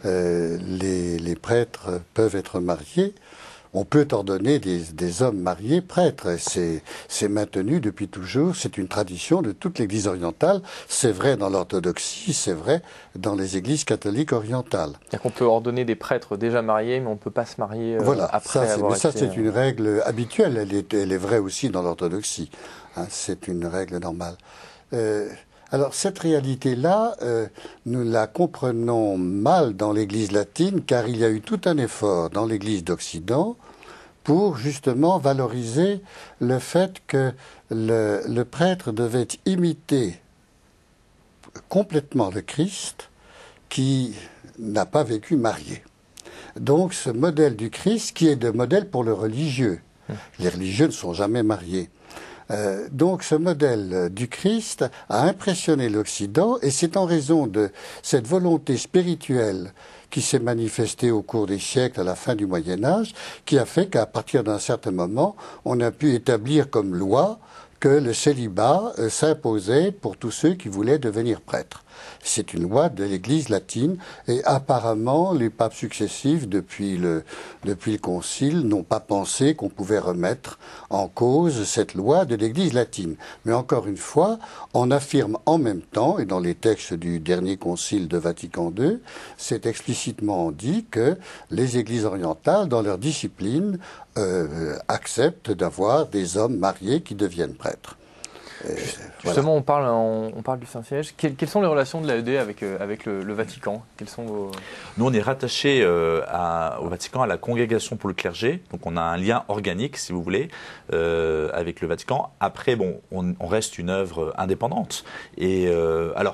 les prêtres peuvent être mariés. On peut ordonner des hommes mariés prêtres. C'est maintenu depuis toujours. C'est une tradition de toute l'Église orientale. C'est vrai dans l'orthodoxie, c'est vrai dans les Églises catholiques orientales. C'est-à-dire qu'on peut ordonner des prêtres déjà mariés, mais on ne peut pas se marier voilà, après avoir été... ça, c'est une règle habituelle. Elle est vraie aussi dans l'orthodoxie. Hein, c'est une règle normale. Alors cette réalité-là, nous la comprenons mal dans l'Église latine, car il y a eu tout un effort dans l'Église d'Occident pour justement valoriser le fait que le prêtre devait imiter complètement le Christ qui n'a pas vécu marié. Donc ce modèle du Christ qui est de modèle pour le religieux. Les religieux ne sont jamais mariés. Donc ce modèle du Christ a impressionné l'Occident et c'est en raison de cette volonté spirituelle qui s'est manifestée au cours des siècles à la fin du Moyen-Âge qui a fait qu'à partir d'un certain moment, on a pu établir comme loi que le célibat s'imposait pour tous ceux qui voulaient devenir prêtres. C'est une loi de l'Église latine et apparemment les papes successifs depuis le Concile n'ont pas pensé qu'on pouvait remettre en cause cette loi de l'Église latine. Mais encore une fois, on affirme en même temps, et dans les textes du dernier Concile de Vatican II, c'est explicitement dit que les Églises orientales, dans leur discipline, acceptent d'avoir des hommes mariés qui deviennent prêtres. Justement, voilà. on parle du Saint-Siège. Quelles sont les relations de l'AED avec le Vatican? Quels sont vos... Nous, on est rattaché au Vatican à la Congrégation pour le clergé. Donc, on a un lien organique, si vous voulez, avec le Vatican. Après, bon, on reste une œuvre indépendante. Et alors...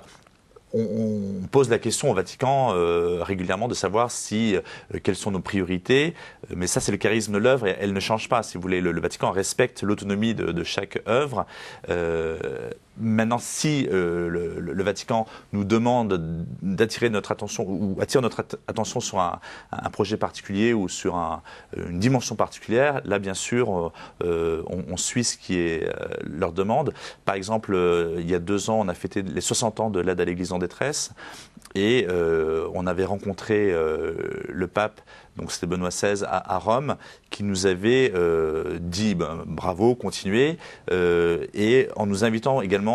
On pose la question au Vatican régulièrement de savoir quelles sont nos priorités, mais ça c'est le charisme de l'œuvre et elle ne change pas, si vous voulez. Le Vatican respecte l'autonomie de chaque œuvre. Maintenant, si le Vatican nous demande d'attirer notre attention ou attire notre attention sur un projet particulier ou sur une dimension particulière, là bien sûr on suit ce qui est leur demande. Par exemple, il y a 2 ans, on a fêté les 60 ans de l'aide à l'Église en détresse et on avait rencontré le pape, donc c'était Benoît XVI à Rome, qui nous avait dit bravo, continuez, et en nous invitant également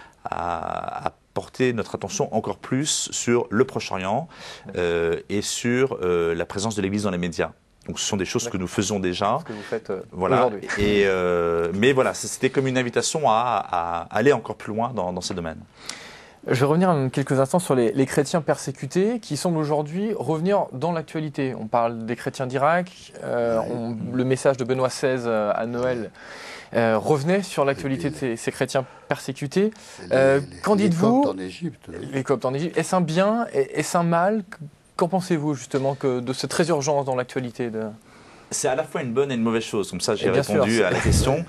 à porter notre attention encore plus sur le Proche-Orient et sur la présence de l'Église dans les médias. Donc ce sont des choses que nous faisons déjà. Ce que vous faites voilà. aujourd'hui. Mais voilà, c'était comme une invitation à aller encore plus loin dans ces domaines. Je vais revenir quelques instants sur les chrétiens persécutés qui semblent aujourd'hui revenir dans l'actualité. On parle des chrétiens d'Irak, le message de Benoît XVI à Noël revenait sur l'actualité de ces chrétiens persécutés. Qu'en dites-vous? Les Coptes en Égypte. Les Coptes en Égypte. Est-ce un bien? Est-ce un mal? Qu'en pensez-vous justement de cette très urgence dans l'actualité C'est à la fois une bonne et une mauvaise chose, comme ça j'ai répondu à la question.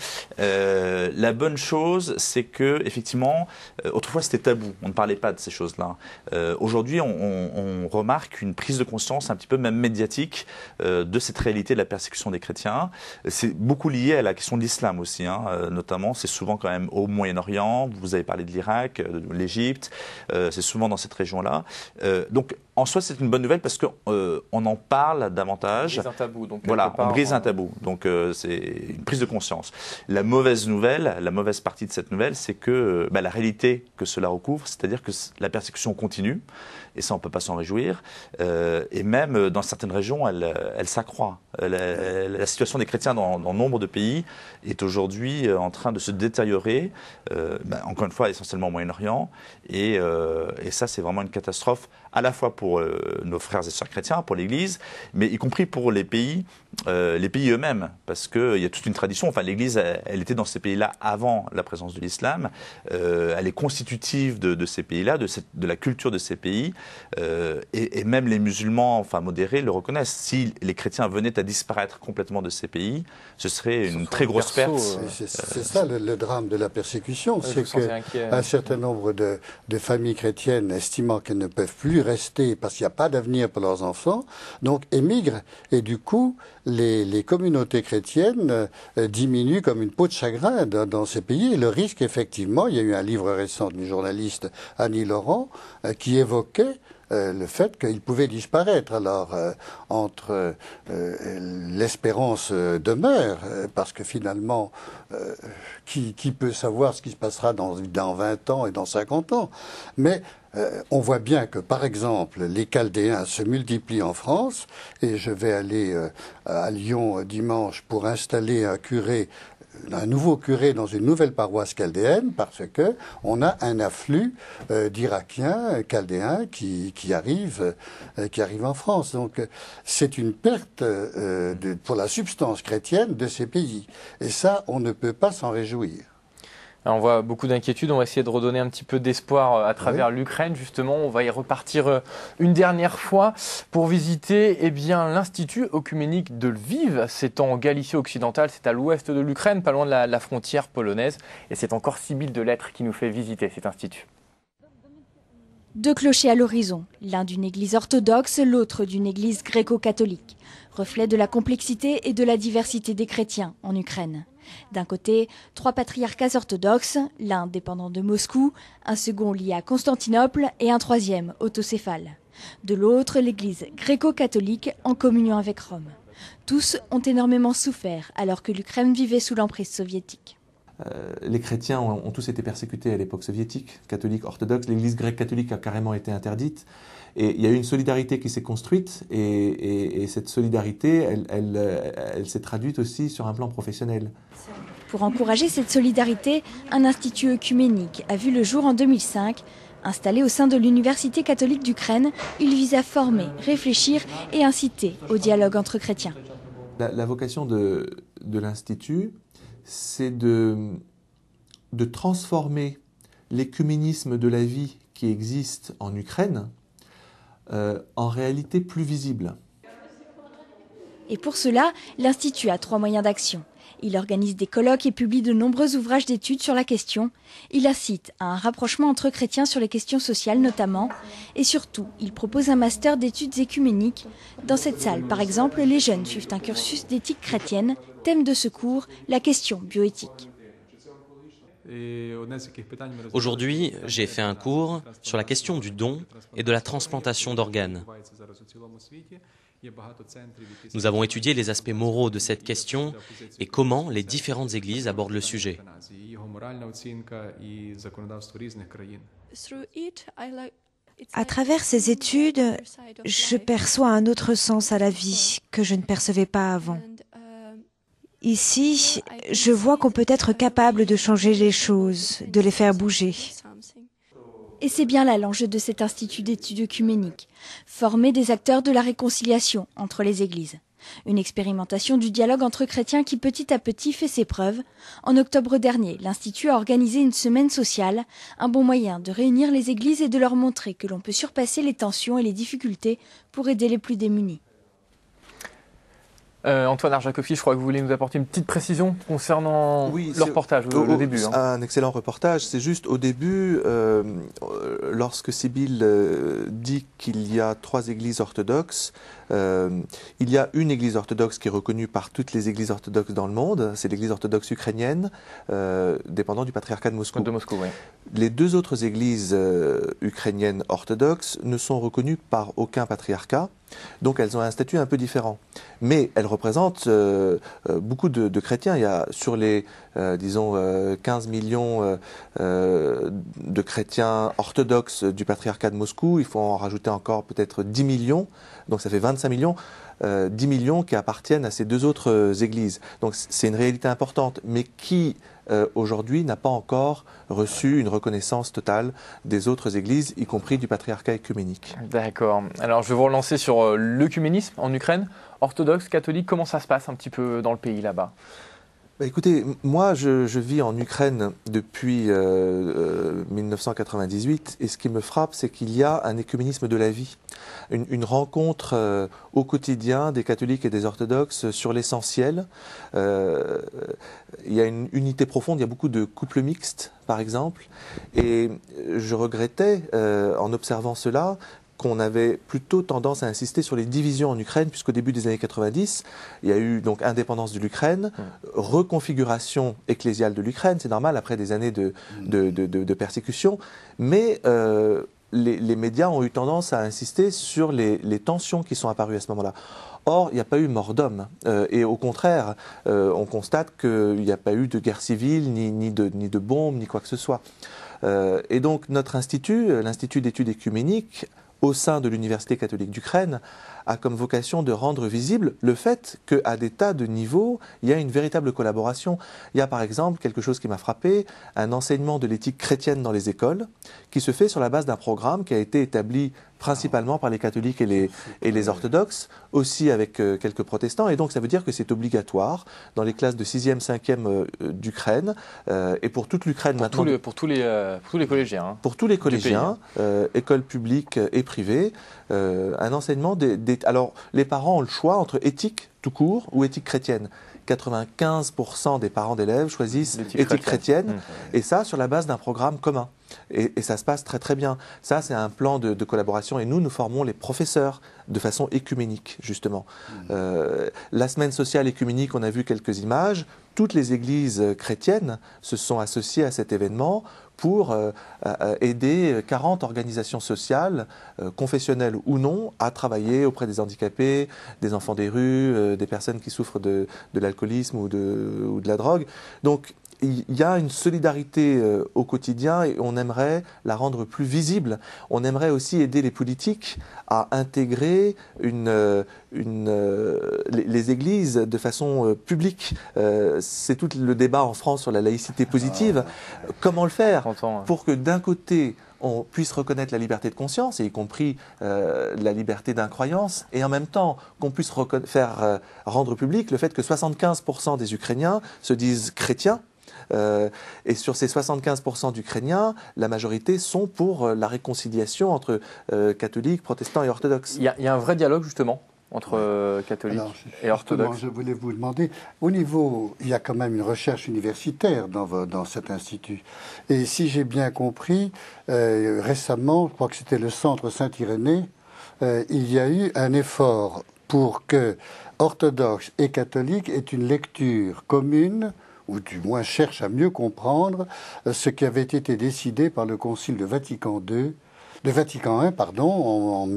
La bonne chose, c'est que effectivement, autrefois c'était tabou, on ne parlait pas de ces choses-là. Aujourd'hui, on remarque une prise de conscience un petit peu même médiatique de cette réalité de la persécution des chrétiens. C'est beaucoup lié à la question de l'islam aussi, hein, notamment. C'est souvent quand même au Moyen-Orient. Vous avez parlé de l'Irak, de l'Égypte. C'est souvent dans cette région-là. Donc en soi, c'est une bonne nouvelle parce qu'on en parle davantage. On brise un tabou, donc voilà, on brise un tabou. Donc c'est une prise de conscience. La mauvaise nouvelle, la mauvaise partie de cette nouvelle, c'est que la réalité que cela recouvre, c'est-à-dire que la persécution continue, et ça on ne peut pas s'en réjouir, et même dans certaines régions, elle s'accroît. La situation des chrétiens dans nombre de pays est aujourd'hui en train de se détériorer, encore une fois essentiellement au Moyen-Orient, et ça c'est vraiment une catastrophe à la fois pour nos frères et sœurs chrétiens, pour l'Église, mais y compris pour les pays eux-mêmes, parce qu'il y a toute une tradition. Enfin, l'Église, elle était dans ces pays-là avant la présence de l'islam. Elle est constitutive de ces pays-là, de la culture de ces pays, et même les musulmans, enfin modérés, le reconnaissent. Si les chrétiens venaient à disparaître complètement de ces pays, ce serait une très grosse perte. C'est ça le drame de la persécution, c'est qu'un certain nombre de familles chrétiennes, estimant qu'elles ne peuvent plus rester émigrer parce qu'il n'y a pas d'avenir pour leurs enfants, donc émigrent. Et du coup, les communautés chrétiennes diminuent comme une peau de chagrin dans ces pays. Et le risque, effectivement, il y a eu un livre récent d'une journaliste, Annie Laurent, qui évoquait le fait qu'il pouvait disparaître. Alors, entre l'espérance demeure, parce que finalement, qui peut savoir ce qui se passera dans 20 ans et dans 50 ans? Mais on voit bien que, par exemple, les Chaldéens se multiplient en France, et je vais aller à Lyon dimanche pour installer un nouveau curé dans une nouvelle paroisse chaldéenne, parce que on a un afflux d'Irakiens chaldéens qui arrivent en France. Donc c'est une perte pour la substance chrétienne de ces pays. Et ça, on ne peut pas s'en réjouir. Alors on voit beaucoup d'inquiétudes, on va essayer de redonner un petit peu d'espoir à travers l'Ukraine, justement. On va y repartir une dernière fois pour visiter l'Institut œcuménique de Lviv. C'est en Galicie occidentale, c'est à l'ouest de l'Ukraine, pas loin de la frontière polonaise. Et c'est encore Sybille Delettre qui nous fait visiter cet institut. Deux clochers à l'horizon, l'un d'une église orthodoxe, l'autre d'une église gréco-catholique. Reflet de la complexité et de la diversité des chrétiens en Ukraine. D'un côté, 3 patriarcats orthodoxes, l'un dépendant de Moscou, un second lié à Constantinople et un troisième autocéphale. De l'autre, l'église gréco-catholique en communion avec Rome. Tous ont énormément souffert alors que l'Ukraine vivait sous l'emprise soviétique. Les chrétiens ont tous été persécutés à l'époque soviétique, catholique, orthodoxe. L'église grecque catholique a carrément été interdite. Et il y a eu une solidarité qui s'est construite, et cette solidarité, elle s'est traduite aussi sur un plan professionnel. Pour encourager cette solidarité, un institut œcuménique a vu le jour en 2005. Installé au sein de l'Université catholique d'Ukraine, il vise à former, réfléchir et inciter au dialogue entre chrétiens. La vocation de l'Institut, c'est de transformer l'écuménisme de la vie qui existe en Ukraine en réalité plus visible. Et pour cela, l'Institut a 3 moyens d'action. Il organise des colloques et publie de nombreux ouvrages d'études sur la question. Il incite à un rapprochement entre chrétiens sur les questions sociales notamment. Et surtout, il propose un master d'études écuméniques. Dans cette salle, par exemple, les jeunes suivent un cursus d'éthique chrétienne. Thème de ce cours, la question bioéthique. Aujourd'hui, j'ai fait un cours sur la question du don et de la transplantation d'organes. Nous avons étudié les aspects moraux de cette question et comment les différentes églises abordent le sujet. À travers ces études, je perçois un autre sens à la vie que je ne percevais pas avant. Ici, je vois qu'on peut être capable de changer les choses, de les faire bouger. Et c'est bien là l'enjeu de cet institut d'études œcuméniques, former des acteurs de la réconciliation entre les églises. Une expérimentation du dialogue entre chrétiens qui petit à petit fait ses preuves. En octobre dernier, l'Institut a organisé une semaine sociale, un bon moyen de réunir les églises et de leur montrer que l'on peut surpasser les tensions et les difficultés pour aider les plus démunis. Antoine Arjakovski, je crois que vous voulez nous apporter une petite précision concernant le reportage, le début. Un excellent reportage. C'est juste au début, lorsque Sybille dit qu'il y a 3 églises orthodoxes, il y a une église orthodoxe qui est reconnue par toutes les églises orthodoxes dans le monde, c'est l'église orthodoxe ukrainienne, dépendant du patriarcat de Moscou. Oui. Les 2 autres églises ukrainiennes orthodoxes ne sont reconnues par aucun patriarcat. Donc elles ont un statut un peu différent. Mais elles représentent beaucoup de chrétiens. Il y a sur les, 15 millions de chrétiens orthodoxes du patriarcat de Moscou, il faut en rajouter encore peut-être 10 millions. Donc ça fait 25 millions. 10 millions qui appartiennent à ces 2 autres églises. Donc c'est une réalité importante, mais qui aujourd'hui n'a pas encore reçu une reconnaissance totale des autres églises, y compris du patriarcat œcuménique. D'accord. Alors je vais vous relancer sur l'œcuménisme en Ukraine. Orthodoxe, catholique, comment ça se passe un petit peu dans le pays là-bas ? Écoutez, moi je vis en Ukraine depuis 1998 et ce qui me frappe, c'est qu'il y a un écuménisme de la vie, une rencontre au quotidien des catholiques et des orthodoxes sur l'essentiel. Il y a une unité profonde, il y a beaucoup de couples mixtes par exemple, et je regrettais en observant cela qu'on avait plutôt tendance à insister sur les divisions en Ukraine, puisqu'au début des années 90, il y a eu donc indépendance de l'Ukraine, reconfiguration ecclésiale de l'Ukraine, c'est normal après des années de persécution, mais les médias ont eu tendance à insister sur les tensions qui sont apparues à ce moment-là. Or, il n'y a pas eu mort d'homme. Et au contraire, on constate qu'il n'y a pas eu de guerre civile, ni de bombes, ni quoi que ce soit. Et donc, notre institut, l'Institut d'études écuméniques, au sein de l'Université catholique d'Ukraine, a comme vocation de rendre visible le fait qu'à des tas de niveaux, il y a une véritable collaboration. Il y a par exemple quelque chose qui m'a frappé, un enseignement de l'éthique chrétienne dans les écoles, qui se fait sur la base d'un programme qui a été établi principalement par les catholiques et les orthodoxes, aussi avec quelques protestants, et donc ça veut dire que c'est obligatoire dans les classes de 6e, 5e d'Ukraine, et pour toute l'Ukraine maintenant. Pour tous les collégiens. Hein, pour tous les collégiens, écoles publiques et privées, un enseignement alors, les parents ont le choix entre éthique tout court ou éthique chrétienne. 95% des parents d'élèves choisissent éthique chrétienne, et ça sur la base d'un programme commun. Et ça se passe très très bien. Ça, c'est un plan de collaboration, et nous formons les professeurs de façon écuménique, justement. La semaine sociale écuménique, on a vu quelques images. Toutes les églises chrétiennes se sont associées à cet événement pour aider 40 organisations sociales, confessionnelles ou non, à travailler auprès des handicapés, des enfants des rues, des personnes qui souffrent de l'alcoolisme ou de la drogue. Donc, il y a une solidarité au quotidien, et on aimerait la rendre plus visible. On aimerait aussi aider les politiques à intégrer les églises de façon publique. C'est tout le débat en France sur la laïcité positive. Comment le faire pour que d'un côté, on puisse reconnaître la liberté de conscience, et y compris la liberté d'incroyance, et en même temps qu'on puisse faire rendre public le fait que 75% des Ukrainiens se disent chrétiens. Et sur ces 75% d'Ukrainiens, la majorité sont pour la réconciliation entre catholiques, protestants et orthodoxes. Il y a un vrai dialogue justement entre catholiques et orthodoxes. Je voulais vous demander, au niveau, il y a quand même une recherche universitaire dans cet institut. Et si j'ai bien compris, récemment, je crois que c'était le Centre Saint-Irénée, il y a eu un effort pour que orthodoxes et catholiques aient une lecture commune, ou du moins cherche à mieux comprendre ce qui avait été décidé par le Concile de Vatican I, en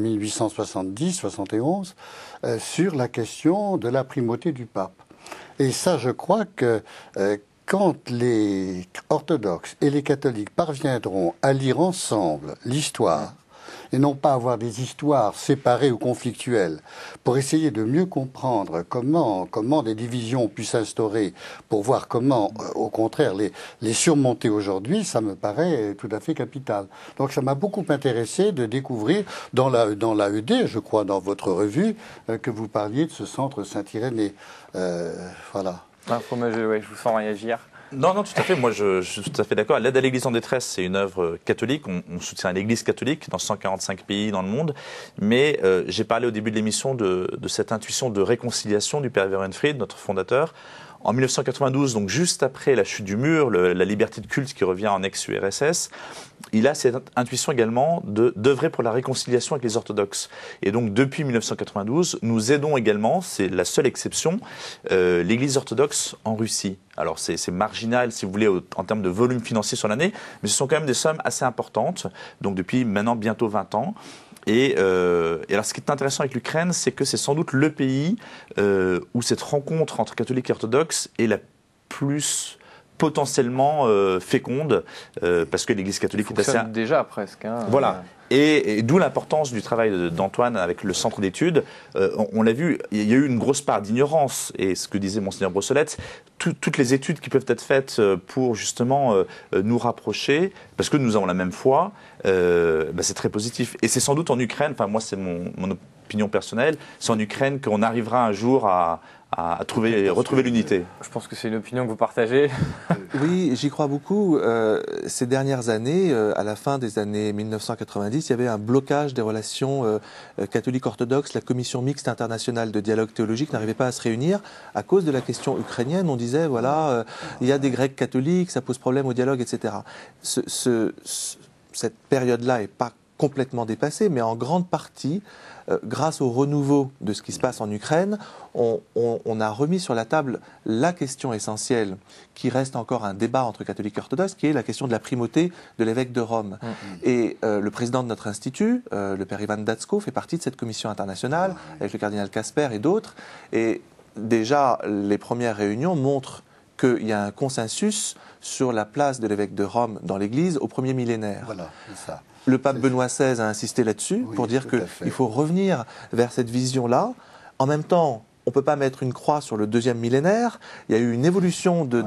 1870-71, sur la question de la primauté du pape. Et ça, je crois que quand les orthodoxes et les catholiques parviendront à lire ensemble l'histoire, et non pas avoir des histoires séparées ou conflictuelles, pour essayer de mieux comprendre comment des divisions ont pu s'instaurer, pour voir comment, au contraire, les surmonter aujourd'hui, ça me paraît tout à fait capital. Donc ça m'a beaucoup intéressé de découvrir dans l'AED, je crois, dans votre revue, que vous parliez de ce centre Saint-Irénée. Voilà. Je vous sens réagir. Non, tout à fait. Moi, je suis tout à fait d'accord. L'aide à l'Église en détresse, c'est une œuvre catholique. On soutient l'Église catholique dans 145 pays dans le monde. Mais j'ai parlé au début de l'émission de cette intuition de réconciliation du Père Werenfried, notre fondateur. En 1992, donc juste après la chute du mur, la liberté de culte qui revient en ex-URSS, il a cette intuition également d'œuvrer pour la réconciliation avec les orthodoxes. Et donc depuis 1992, nous aidons également, c'est la seule exception, l'Église orthodoxe en Russie. Alors c'est marginal, si vous voulez, en termes de volume financier sur l'année, mais ce sont quand même des sommes assez importantes, donc depuis maintenant bientôt 20 ans. Et alors, ce qui est intéressant avec l'Ukraine, c'est que c'est sans doute le pays où cette rencontre entre catholiques et orthodoxes est la plus potentiellement féconde, parce que l'Église catholique est assez... déjà presque. Hein, voilà. Et d'où l'importance du travail d'Antoine avec le centre d'études. On l'a vu, il y a eu une grosse part d'ignorance, et ce que disait Monseigneur Brossolette, toutes les études qui peuvent être faites pour justement nous rapprocher, parce que nous avons la même foi, c'est très positif. Et c'est sans doute en Ukraine, enfin moi c'est mon opinion personnelle, c'est en Ukraine qu'on arrivera un jour à retrouver l'unité. Je pense que c'est une opinion que vous partagez. Oui, j'y crois beaucoup. Ces dernières années, à la fin des années 1990, il y avait un blocage des relations catholiques-orthodoxes. La commission mixte internationale de dialogue théologique n'arrivait pas à se réunir à cause de la question ukrainienne. On disait, voilà, il y a des Grecs catholiques, ça pose problème au dialogue, etc. Cette période-là n'est pas complètement dépassé, mais en grande partie, grâce au renouveau de ce qui se passe en Ukraine, on a remis sur la table la question essentielle qui reste encore un débat entre catholiques et orthodoxes, qui est la question de la primauté de l'évêque de Rome. Et le président de notre institut, le père Ivan Datsko, fait partie de cette commission internationale, avec le cardinal Casper et d'autres. Et déjà, les premières réunions montrent qu'il y a un consensus sur la place de l'évêque de Rome dans l'Église au premier millénaire. Voilà, c'est ça. Le pape Benoît XVI a insisté là-dessus pour dire qu'il faut revenir vers cette vision-là. En même temps, on ne peut pas mettre une croix sur le deuxième millénaire. Il y a eu une évolution du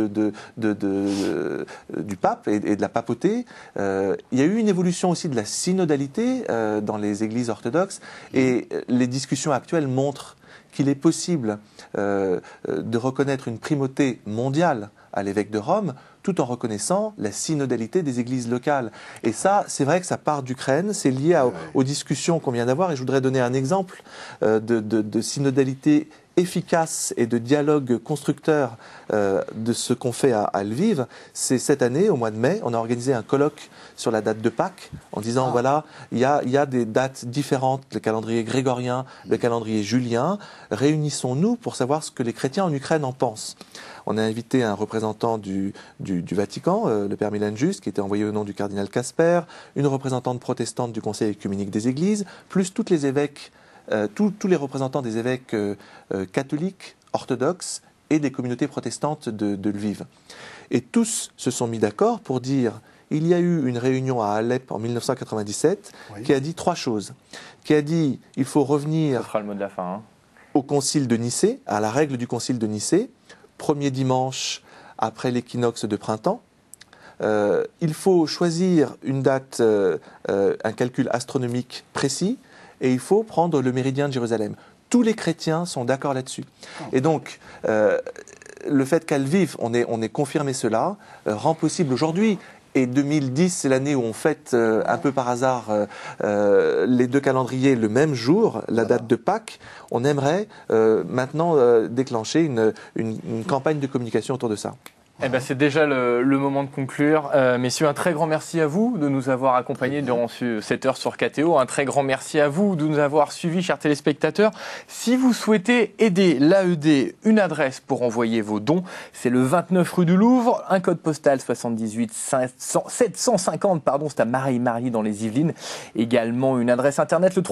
pape et de la papauté. Il y a eu une évolution aussi de la synodalité dans les églises orthodoxes. Et les discussions actuelles montrent qu'il est possible de reconnaître une primauté mondiale à l'évêque de Rome, tout en reconnaissant la synodalité des églises locales. Et ça, c'est vrai que ça part d'Ukraine, c'est lié aux discussions qu'on vient d'avoir, et je voudrais donner un exemple de synodalité efficace et de dialogue constructeur de ce qu'on fait à Lviv. C'est cette année, au mois de mai, on a organisé un colloque sur la date de Pâques, en disant, voilà, il y a des dates différentes, le calendrier grégorien, le calendrier julien, réunissons-nous pour savoir ce que les chrétiens en Ukraine en pensent. On a invité un représentant du Vatican, le père Milanjus, qui était envoyé au nom du cardinal Casper, une représentante protestante du Conseil œcuménique des Églises, plus tous les évêques, tous les représentants des évêques catholiques, orthodoxes et des communautés protestantes de Lviv. Et tous se sont mis d'accord pour dire, il y a eu une réunion à Alep en 1997 qui a dit trois choses. Qui a dit, il faut revenir ça sera le mot de la fin, au concile de Nicée, à la règle du concile de Nicée, premier dimanche après l'équinoxe de printemps. Il faut choisir une date, un calcul astronomique précis, et il faut prendre le méridien de Jérusalem. Tous les chrétiens sont d'accord là-dessus. Et donc, le fait qu'à Lviv, on ait confirmé cela, rend possible aujourd'hui. Et 2010, c'est l'année où on fête un peu par hasard les deux calendriers le même jour, la date de Pâques. On aimerait maintenant déclencher une campagne de communication autour de ça. Eh ben, c'est déjà le moment de conclure. Messieurs, un très grand merci à vous de nous avoir accompagnés durant cette heure sur KTO. Un très grand merci à vous de nous avoir suivis, chers téléspectateurs. Si vous souhaitez aider l'AED, une adresse pour envoyer vos dons, c'est le 29 rue du Louvre, un code postal 78 750, c'est à Marie-Marie dans les Yvelines. Également une adresse internet, le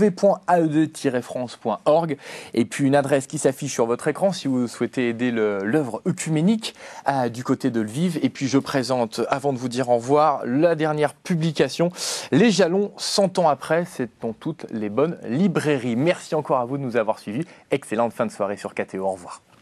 www.aed-france.org. Et puis une adresse qui s'affiche sur votre écran si vous souhaitez aider l'œuvre œcuménique du côté de Lviv. Et puis je présente, avant de vous dire au revoir, la dernière publication, Les Jalons 100 ans après, c'est dans toutes les bonnes librairies. Merci encore à vous de nous avoir suivis. Excellente fin de soirée sur KTO. Au revoir.